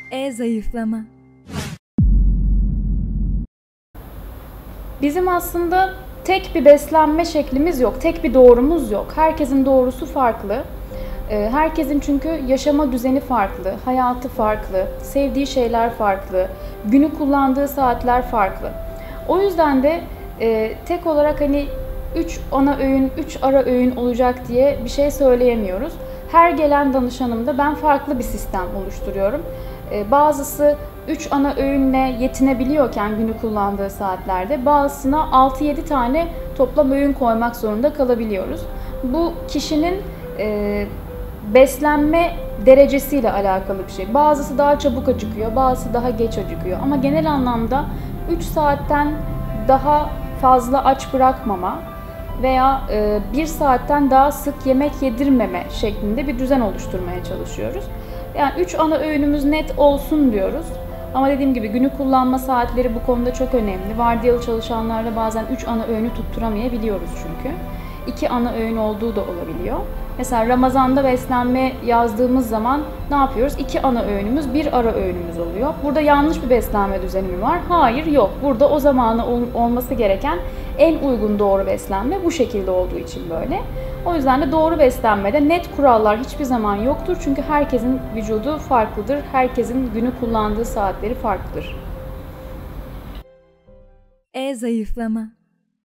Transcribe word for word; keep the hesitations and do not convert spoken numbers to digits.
E-zayıflama. Bizim aslında tek bir beslenme şeklimiz yok, tek bir doğrumuz yok. Herkesin doğrusu farklı. Herkesin çünkü yaşama düzeni farklı, hayatı farklı, sevdiği şeyler farklı, günü kullandığı saatler farklı. O yüzden de e, tek olarak hani üç ana öğün, üç ara öğün olacak diye bir şey söyleyemiyoruz. Her gelen danışanımda ben farklı bir sistem oluşturuyorum. E, bazısı üç ana öğünle yetinebiliyorken günü kullandığı saatlerde bazısına altı yedi tane toplam öğün koymak zorunda kalabiliyoruz. Bu kişinin e, beslenme derecesiyle alakalı bir şey. Bazısı daha çabuk acıkıyor, bazısı daha geç acıkıyor. Ama genel anlamda üç saatten daha fazla aç bırakmama veya bir saatten daha sık yemek yedirmeme şeklinde bir düzen oluşturmaya çalışıyoruz. Yani üç ana öğünümüz net olsun diyoruz. Ama dediğim gibi günü kullanma saatleri bu konuda çok önemli. Vardiyalı çalışanlarda bazen üç ana öğünü tutturamayabiliyoruz çünkü. iki ana öğün olduğu da olabiliyor. Mesela Ramazan'da beslenme yazdığımız zaman ne yapıyoruz? İki ana öğünümüz, bir ara öğünümüz oluyor. Burada yanlış bir beslenme düzeni mi var? Hayır, yok. Burada o zamanı olması gereken en uygun doğru beslenme bu şekilde olduğu için böyle. O yüzden de doğru beslenmede net kurallar hiçbir zaman yoktur. Çünkü herkesin vücudu farklıdır. Herkesin günü kullandığı saatleri farklıdır. E-zayıflama.